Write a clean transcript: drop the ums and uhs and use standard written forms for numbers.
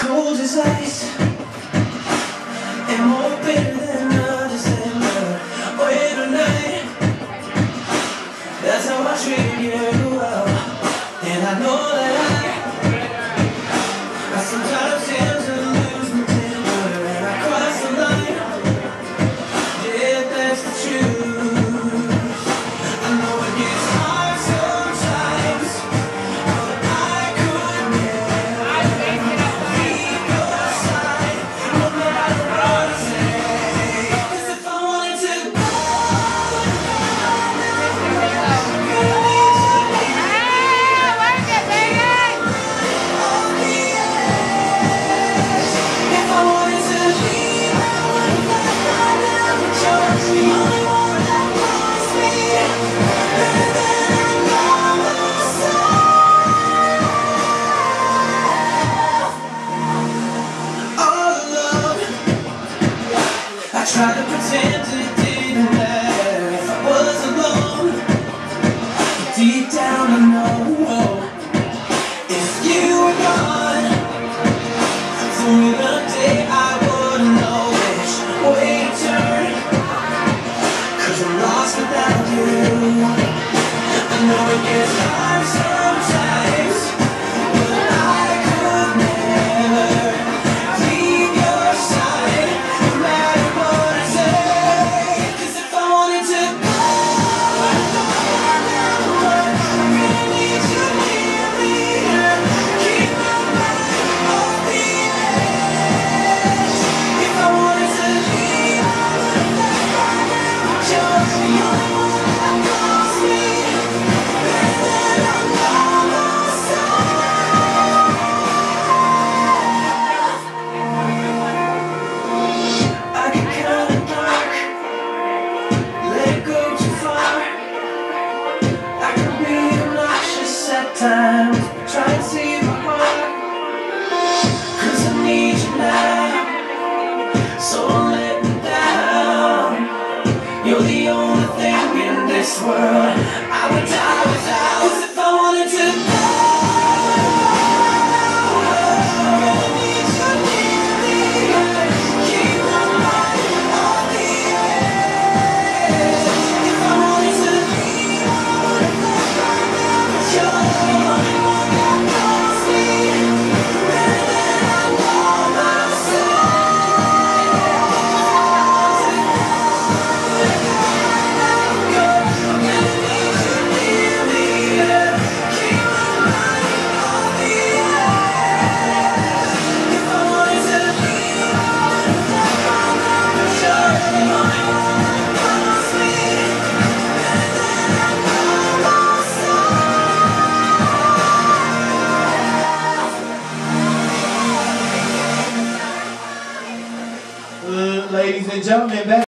cold as ice and more bitter than a December winter night. That's how I treat you, and I know that I sometimes tend to lose my temper and I cross the line. Yeah, that's the truth. I know it gets hard sometimes, but I could never leave your side, no matter what I say. 'Cause if I wanted to go, I tried to pretend it didn't matter if I was alone. Deep down I know if you were gone, for the day I wouldn't know which way to turn. 'Cause I'm lost without you. I know it gets hard sometimes, but I could never leave your side, no matter what I say. 'Cause if I wanted to go, I'm gonna need you near me. Keep my mind off the edge. If I wanted to leave, you're the only one that calls me, and then I'm by myself. I get kinda dark, let it go too far. I can be obnoxious at times, but try and save my heart. 'Cause I need you now, so don't let me down. You're the only thing in this world I would die without. 'Cause if I wanted to go, I'm gonna need you near me. Keep my mind on the edge. If I wanted to leave, you're the only one that calls me, and then I know ladies and gentlemen, back